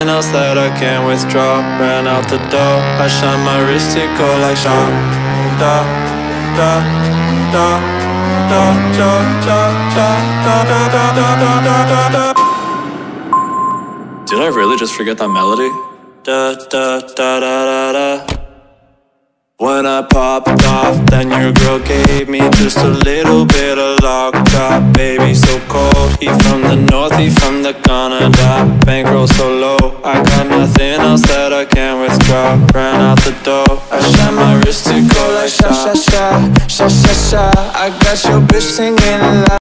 else that I can't withdraw. Ran out the door, I shine my wrist, it go like shot. Da, da, da, da, da, da, da, da, da, da, da, da, da. Did I really just forget that melody? Da, da, da, da, da, da. When I popped off, then your girl gave me just a little bit of lockjaw. Baby so cold, he from the north, he from the Canada. Bankroll so low, I got nothing else that I can't withdraw. Ran out the door, I shine my wrist to go like sha sha sha, sha sha sha. I got your bitch singing loud.